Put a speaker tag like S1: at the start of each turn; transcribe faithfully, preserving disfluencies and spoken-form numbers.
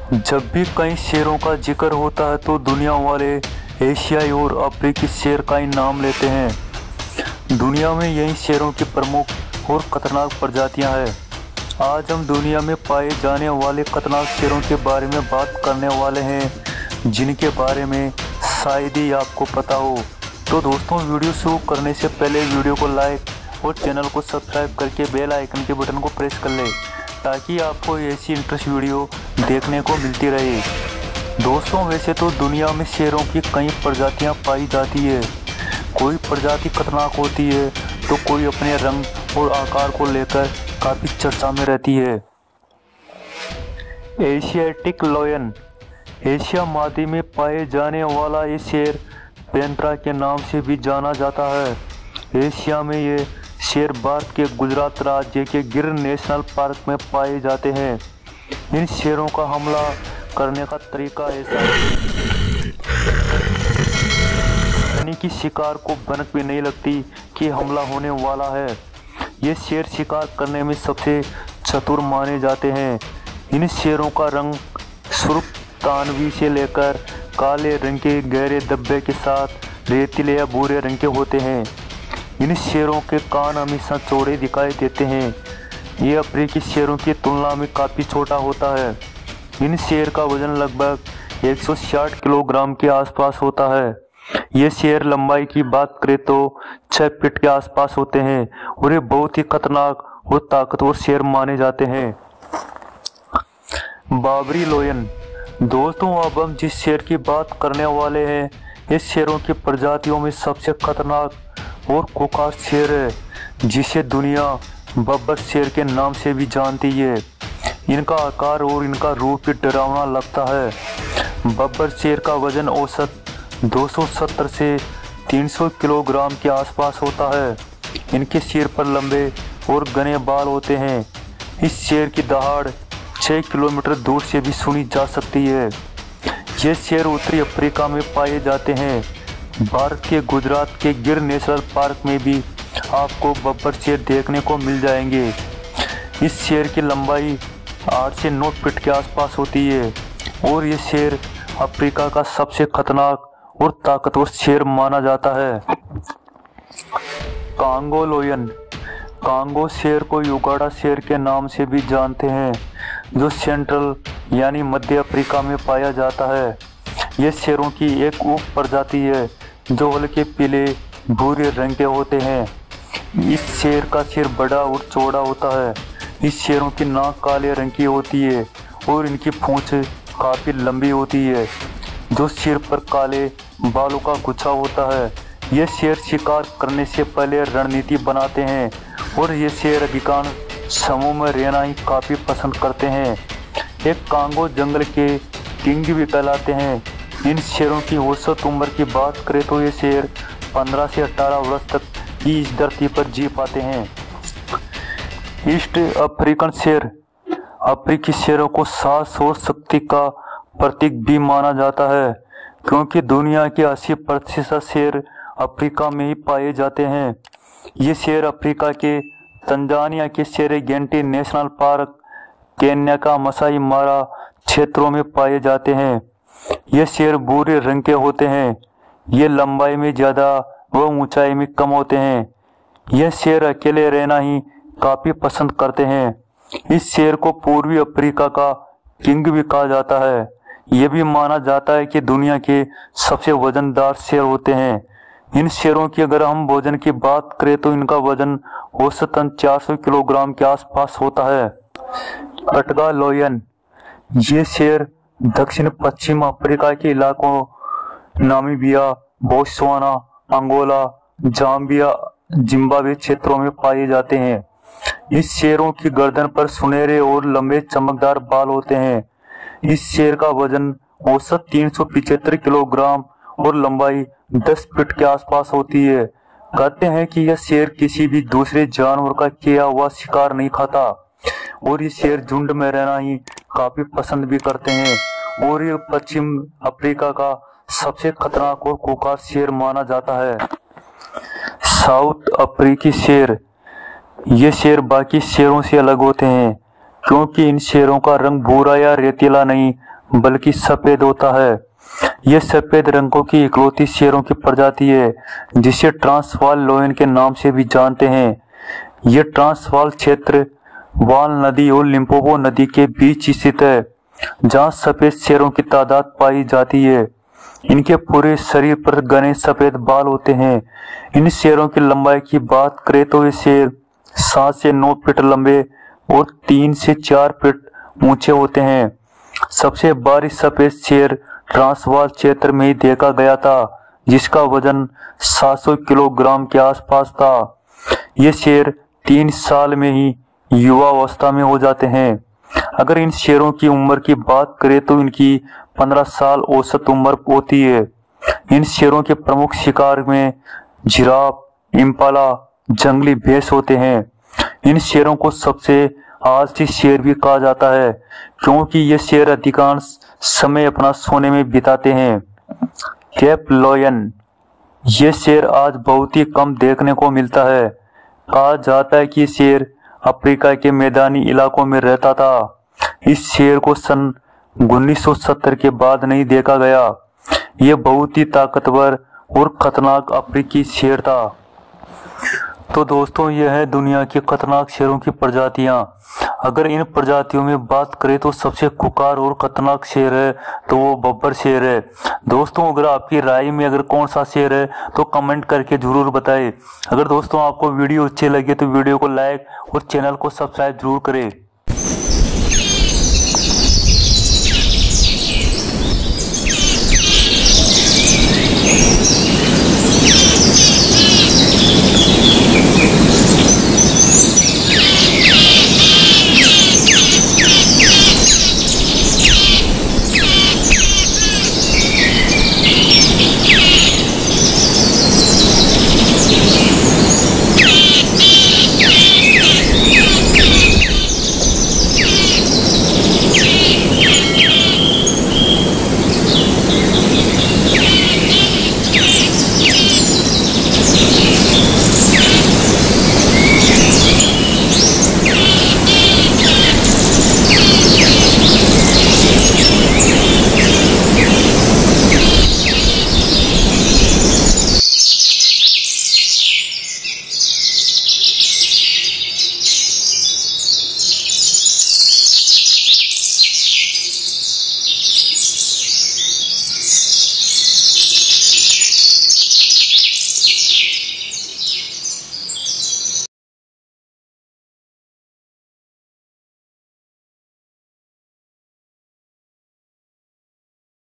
S1: जब भी कई शेरों का जिक्र होता है तो दुनिया वाले एशियाई और अफ्रीकी शेर का ही नाम लेते हैं। दुनिया में यही शेरों की प्रमुख और खतरनाक प्रजातियां हैं। आज हम दुनिया में पाए जाने वाले खतरनाक शेरों के बारे में बात करने वाले हैं, जिनके बारे में शायद ही आपको पता हो। तो दोस्तों, वीडियो शुरू करने से पहले वीडियो को लाइक और चैनल को सब्सक्राइब करके बेल आइकन के बटन को प्रेस कर ले, ताकि आपको ऐसी इंटरेस्ट वीडियो देखने को मिलती रहे। दोस्तों, वैसे तो दुनिया में शेरों की कई प्रजातियां पाई जाती है। कोई प्रजाति खतरनाक होती है तो कोई अपने रंग और आकार को लेकर काफ़ी चर्चा में रहती है। एशियाटिक लायन, एशिया महाद्वीप में पाए जाने वाला ये शेर पैंथरा के नाम से भी जाना जाता है। एशिया में ये शेर भारत के गुजरात राज्य के गिर नेशनल पार्क में पाए जाते हैं। इन शेरों का हमला करने का तरीका ऐसा है, यानी कि शिकार को भनक भी नहीं लगती कि हमला होने वाला है। ये शेर शिकार करने में सबसे चतुर माने जाते हैं। इन शेरों का रंग सुर्ख तानवी से लेकर काले रंग के गहरे धब्बे के साथ रेतीले या भूरे रंग के होते हैं। इन शेरों के कान हमेशा चौड़े दिखाई देते हैं। ये अफ्रीकी शेरों की तुलना में काफ़ी छोटा होता है। इन शेर का वजन लगभग एक सौ साठ किलोग्राम के आसपास होता है। ये शेर लंबाई की बात करें तो छह फीट के आसपास होते हैं और ये बहुत ही खतरनाक और ताकतवर शेर माने जाते हैं। बाबरी लायन, दोस्तों, अब हम जिस शेर की बात करने वाले हैं, इस शेरों की प्रजातियों में सबसे खतरनाक और कुख्यात शेर है, जिसे दुनिया बब्बर शेर के नाम से भी जानती है। इनका आकार और इनका रूप भी डरावना लगता है। बब्बर शेर का वजन औसत दो सौ सत्तर से तीन सौ किलोग्राम के आसपास होता है। इनके सिर पर लंबे और घने बाल होते हैं। इस शेर की दहाड़ छह किलोमीटर दूर से भी सुनी जा सकती है। ये शेर उत्तरी अफ्रीका में पाए जाते हैं। भारत के गुजरात के गिर नेशनल पार्क में भी आपको बब्बर शेर देखने को मिल जाएंगे। इस शेर की लंबाई आठ से नौ फीट के आसपास होती है और ये शेर अफ्रीका का सबसे खतरनाक और ताकतवर शेर माना जाता है। कांगो लायन, कांगो शेर को युगाड़ा शेर के नाम से भी जानते हैं, जो सेंट्रल यानी मध्य अफ्रीका में पाया जाता है। ये शेरों की एक उप प्रजाति है जो हल्के पीले भूरे रंग के होते हैं। इस शेर का सिर बड़ा और चौड़ा होता है। इस शेरों की नाक काले रंग की होती है और इनकी पूंछ काफ़ी लंबी होती है, जो सिर पर काले बालों का गुच्छा होता है। ये शेर शिकार करने से पहले रणनीति बनाते हैं और ये शेर अधिकांश समूह में रहना ही काफ़ी पसंद करते हैं। एक कांगो जंगल के किंग भी कहलाते हैं। इन शेरों की औसत उम्र की बात करें तो ये शेर पंद्रह से अठारह वर्ष तक ही इस धरती पर जी पाते हैं। ईस्ट अफ्रीकन शेर, अफ्रीकी शेरों को साहस और शक्ति का प्रतीक भी माना जाता है, क्योंकि दुनिया के अस्सी प्रतिशत शेर अफ्रीका में ही पाए जाते हैं। ये शेर अफ्रीका के तंजानिया के सेरेगेंटी नेशनल पार्क, केन्या का मसाई मारा क्षेत्रों में पाए जाते हैं। ये शेर भूरे रंग के होते हैं। ये लंबाई में ज़्यादा व ऊंचाई में कम होते हैं। ये शेर अकेले रहना ही काफ़ी पसंद करते हैं। इस शेर को पूर्वी अफ्रीका का किंग भी कहा जाता है। ये भी माना जाता है कि दुनिया के सबसे वजनदार शेर होते हैं। इन शेरों की अगर हम वजन की बात करें तो इनका वजन औसतन चार सौ किलोग्राम के आसपास होता है। कटगा लायन, ये शेर दक्षिण पश्चिम अफ्रीका के इलाकों Namibia, Botswana, Angola, Zambia, Zimbabwe क्षेत्रों में पाए जाते हैं। इस शेरों की गर्दन पर सुनहरे और लंबे चमकदार बाल होते हैं। इस शेर का वजन औसत तीन सौ पिछहत्तर किलोग्राम और लंबाई दस फीट के आसपास होती है। कहते हैं कि यह शेर किसी भी दूसरे जानवर का किया हुआ शिकार नहीं खाता और ये शेर झुंड में रहना ही काफी पसंद भी करते हैं और ये पश्चिम अफ्रीका का सबसे खतरनाक और कुख्यात शेर माना जाता है। साउथ अफ्रीकी शेर, ये शेर बाकी शेरों से अलग होते हैं, क्योंकि इन शेरों का रंग भूरा या रेतीला नहीं बल्कि सफेद होता है। यह सफेद रंगों की इकलौती शेरों की प्रजाति है जिसे ट्रांसवाल लोयन के नाम से भी जानते हैं। यह ट्रांसवाल क्षेत्र वाल नदी और लिम्पोपो नदी के बीच स्थित है, जहां सफेद शेरों की तादाद पाई जाती है। इनके पूरे शरीर पर घने सफेद बाल होते हैं। इन शेरों की लंबाई की बात करें तो ये शेर सात से नौ फीट लंबे और तीन से चार फीट ऊंचे होते हैं। सबसे भारी सफेद शेर ट्रांसवाल क्षेत्र में ही देखा गया था, जिसका वजन सात सौ किलोग्राम के आसपास था। ये शेर तीन साल में ही युवा अवस्था में हो जाते हैं। अगर इन शेरों की उम्र की बात करें तो इनकी पंद्रह साल औसत उम्र होती है। इन शेरों के प्रमुख शिकार में जिराफ, इम्पाला, जंगली भैंस होते हैं। इन शेरों को सबसे आलसी शेर भी कहा जाता है, क्योंकि ये शेर अधिकांश समय अपना सोने में बिताते हैं। केप लॉयन, ये शेर आज बहुत ही कम देखने को मिलता है। कहा जाता है कि शेर अफ्रीका के मैदानी इलाकों में रहता था। इस शेर को सन उन्नीस सौ सत्तर के बाद नहीं देखा गया। यह बहुत ही ताकतवर और खतरनाक अफ्रीकी शेर था। तो दोस्तों, यह है दुनिया के खतरनाक शेरों की प्रजातियां। अगर इन प्रजातियों में बात करें तो सबसे खुंखार और खतरनाक शेर है तो वो बब्बर शेर है। दोस्तों, अगर आपकी राय में अगर कौन सा शेर है तो कमेंट करके जरूर बताएं। अगर दोस्तों आपको वीडियो अच्छी लगे तो वीडियो को लाइक और चैनल को सब्सक्राइब जरूर करें।